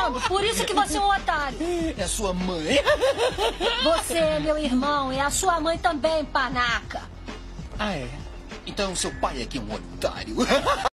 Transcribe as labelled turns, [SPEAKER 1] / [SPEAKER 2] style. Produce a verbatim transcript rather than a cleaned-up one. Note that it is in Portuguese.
[SPEAKER 1] vendo? Por isso que você é um otário.
[SPEAKER 2] É sua mãe?
[SPEAKER 1] Você é meu irmão e a sua mãe também, panaca.
[SPEAKER 2] Ah, é? Então seu pai é que é um otário.